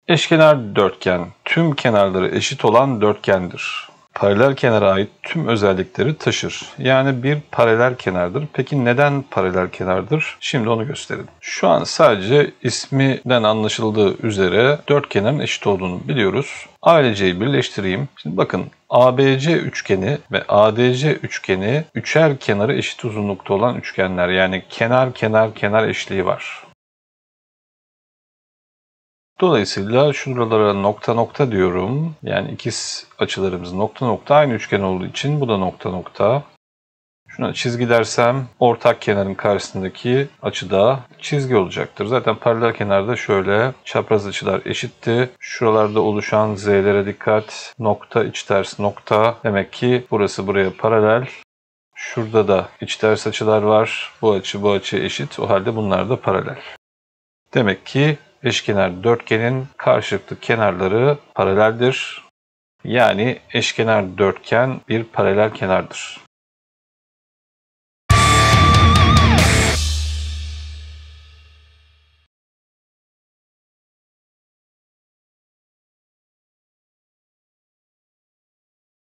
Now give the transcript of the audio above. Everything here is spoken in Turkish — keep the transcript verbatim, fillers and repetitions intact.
Eşkenar dörtgen, tüm kenarları eşit olan dörtgendir. Paralel kenara ait tüm özellikleri taşır. Yani bir paralel kenardır. Peki neden paralel kenardır? Şimdi onu gösterelim. Şu an sadece isminden anlaşıldığı üzere dört kenarın eşit olduğunu biliyoruz. A ile C'yi birleştireyim. Şimdi bakın A B C üçgeni ve A D C üçgeni üçer kenarı eşit uzunlukta olan üçgenler. Yani kenar kenar kenar eşliği var. Dolayısıyla şuralara nokta nokta diyorum. Yani ikiz açılarımız nokta nokta aynı üçgen olduğu için bu da nokta nokta. Şuna çizgi dersem ortak kenarın karşısındaki açıda çizgi olacaktır. Zaten paralel kenarda şöyle çapraz açılar eşitti. Şuralarda oluşan z'lere dikkat. Nokta iç ters nokta. Demek ki burası buraya paralel. Şurada da iç ters açılar var. Bu açı bu açı eşit. O halde bunlar da paralel. Demek ki eşkenar dörtgenin karşılıklı kenarları paraleldir. Yani eşkenar dörtgen bir paralel kenardır.